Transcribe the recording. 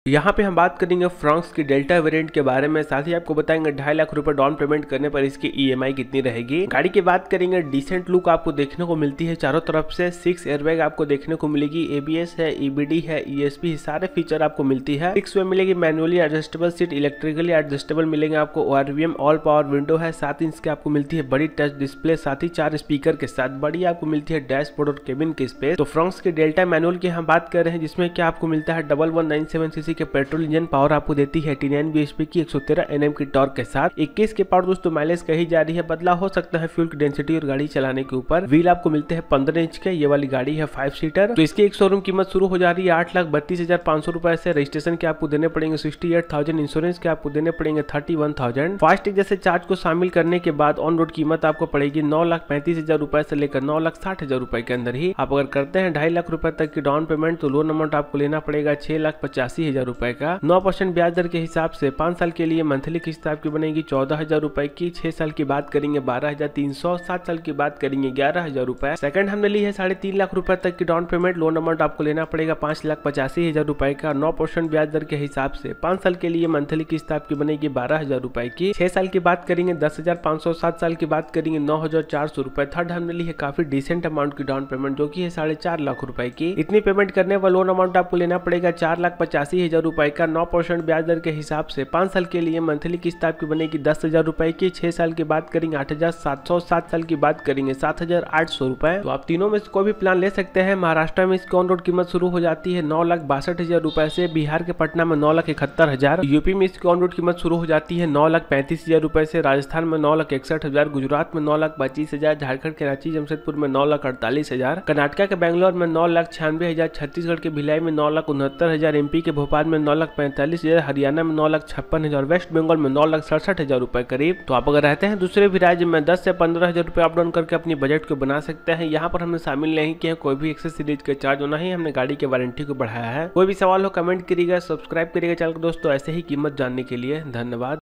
यहाँ पे हम बात करेंगे फ्रॉन्क्स की डेल्टा वेरिएंट के बारे में, साथ ही आपको बताएंगे 2.5 लाख रुपए डाउन पेमेंट करने पर इसकी ईएमआई कितनी रहेगी। गाड़ी की बात करेंगे, डिसेंट लुक आपको देखने को मिलती है चारों तरफ से। 6 एयरबैग आपको देखने को मिलेगी, एबीएस है, ईबीडी है, ईएसपी, सारे फीचर आपको मिलती है। 6 में मिलेगी manually adjustable seat, electrically adjustable मिलेंगे आपको, ओआरवीएम ऑल पावर विंडो है, 7 इंच की आपको मिलती है बड़ी टच डिस्प्ले, साथ ही 4 स्पीकर के साथ बड़ी आपको मिलती है डैशबोर्ड और केबिन की स्पेस। तो फ्रॉन्क्स की डेल्टा मैनुअल की हम बात कर रहे हैं, जिसमें क्या आपको मिलता है 1197 सीसी के पेट्रोल इंजन, पावर आपको देती है 89 bhp की 113 Nm की टॉर्क के साथ। 21 के पावर दोस्तों माइलेज कही जा रही है, बदला हो सकता है फ्यूल की डेंसिटी और गाड़ी चलाने के ऊपर। व्हील आपको मिलते हैं 15 इंच के, ये वाली गाड़ी है 5 सीटर। तो इसकी एक शोरूम कीमत शुरू हो जा रही है 8,32,500 रुपए से। रजिस्ट्रेशन के आपको देने पड़ेंगे 68,000, इंश्योरेंस के आपको देने पड़ेंगे 31,000। फास्टैग जैसे चार्ज को शामिल करने के बाद ऑन रोड कीमत आपको पड़ेगी 9,35,000 रुपए से लेकर 9,60,000 रुपए के अंदर ही। आप अगर करते हैं 2.5 लाख रुपए तक की डाउन पेमेंट, तो लोन अमाउंट आपको लेना पड़ेगा 6,85,000 रुपए का। 9% ब्याज दर के हिसाब से 5 साल के लिए मंथली किस्त आपकी बनेगी 14,000 रुपए की। 6 साल की बात करेंगे 12,300, 7 साल की बात करेंगे 11,000 रुपए। सेकंड हमने ली है 3.5 लाख रुपए तक की डाउन पेमेंट, लोन अमाउंट आपको लेना पड़ेगा 5,85,000 रुपए का। 9% ब्याज दर के हिसाब से 5 साल के लिए मंथली किस्त आपकी बनेगी 12,000 रुपए की। 6 साल की बात करेंगे 10,500, 7 साल की बात करेंगे 9,400 रुपए। थर्ड हमने ली है काफी डिसेंट अमाउंट की डाउन पेमेंट, जो की है 4.5 लाख रुपए की। इतनी पेमेंट करने पर लोन अमाउंट आपको लेना पड़ेगा 4,85,000 रुपए का। 9% ब्याज दर के हिसाब से 5 साल के लिए मंथली किस्त आपकी बनेगी 10,000 रुपए की। 6 साल की बात करेंगे 8,700, 7 साल की बात करेंगे 7,800 रुपए। तो आप तीनों में से कोई भी प्लान ले सकते हैं। महाराष्ट्र में इसकी ऑन रोड कीमत शुरू हो जाती है 9,62,000 रुपए से, बिहार के पटना में 9,71,000, यूपी में इसकी ऑन रोड कीमत शुरू हो जाती है 9,35,000 रुपए से, राजस्थान में 9,61,000, गुजरात में 9,25,000, झारखंड के रांची जमशेदपुर में 9,48,000, कर्नाटक के बेंगलोर में 9,96,000, छत्तीसगढ़ के भिलाई में 9,69,000, एमपी के भोपाल में 9,45,000, हरियाणा में 9,56,000, वेस्ट बंगाल में 9,67,000 रुपए करीब। तो आप अगर रहते हैं दूसरे भी राज्य में 10 से 15,000 रुपए अप डाउन करके अपनी बजट को बना सकते हैं। यहाँ पर हमने शामिल नहीं किया कोई भी एक्सेसरीज के चार्ज, होना ही हमने गाड़ी के वारंटी को बढ़ाया है। कोई भी सवाल हो कमेंट करिएगा, सब्सक्राइब करिएगा चैनल को दोस्तों, ऐसे ही कीमत जानने के लिए। धन्यवाद।